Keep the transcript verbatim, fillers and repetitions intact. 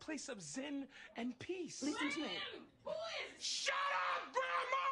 place of zen and peace. Listen to me. Who is? Shut up, Grandma!